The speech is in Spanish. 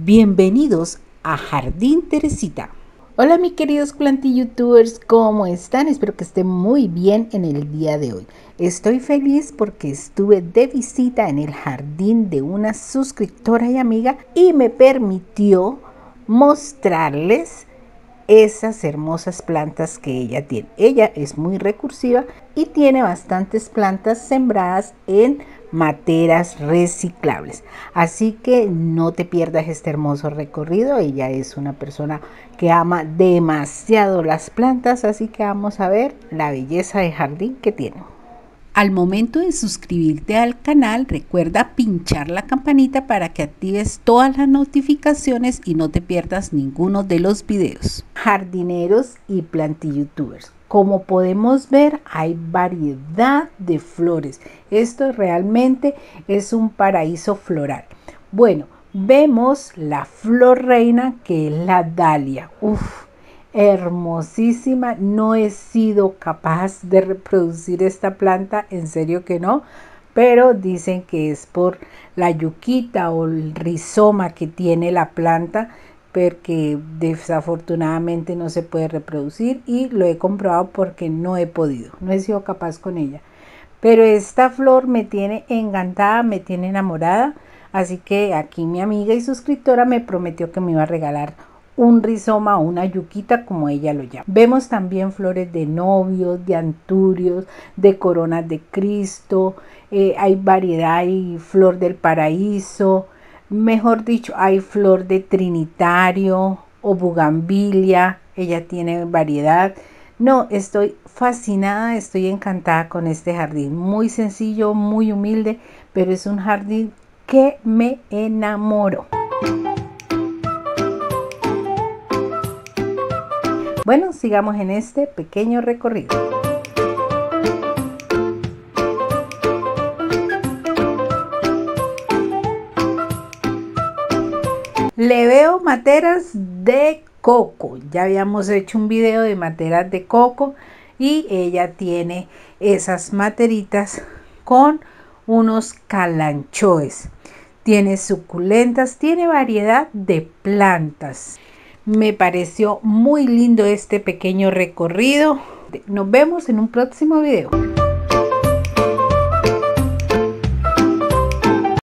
Bienvenidos a Jardín Teresita. Hola mis queridos planti-youtubers, ¿cómo están? Espero que estén muy bien en el día de hoy. Estoy feliz porque estuve de visita en el jardín de una suscriptora y amiga y me permitió mostrarles esas hermosas plantas que ella tiene. Ella es muy recursiva y tiene bastantes plantas sembradas en materas reciclables, así que no te pierdas este hermoso recorrido. Ella es una persona que ama demasiado las plantas, así que vamos a ver la belleza de jardín que tiene. Al momento de suscribirte al canal, recuerda pinchar la campanita para que actives todas las notificaciones y no te pierdas ninguno de los videos. Jardineros y planti-youtubers, como podemos ver, hay variedad de flores. Esto realmente es un paraíso floral. Bueno, vemos la flor reina, que es la dalia. Hermosísima. No he sido capaz de reproducir esta planta, en serio que no, pero dicen que es por la yuquita o el rizoma que tiene la planta, porque desafortunadamente no se puede reproducir, y lo he comprobado porque no he sido capaz con ella. Pero esta flor me tiene encantada, me tiene enamorada, así que aquí mi amiga y suscriptora me prometió que me iba a regalar un rizoma o una yuquita, como ella lo llama. Vemos también flores de novios, de anturios, de coronas de Cristo, hay variedad, hay flor del paraíso, mejor dicho, hay flor de trinitario o bugambilia. Ella tiene variedad. No, estoy fascinada, estoy encantada con este jardín. Muy sencillo, muy humilde, pero es un jardín que me enamoró. Bueno, sigamos en este pequeño recorrido. Le veo materas de coco. Ya habíamos hecho un video de materas de coco y ella tiene esas materitas con unos calanchoes. Tiene suculentas, tiene variedad de plantas. Me pareció muy lindo este pequeño recorrido. Nos vemos en un próximo video.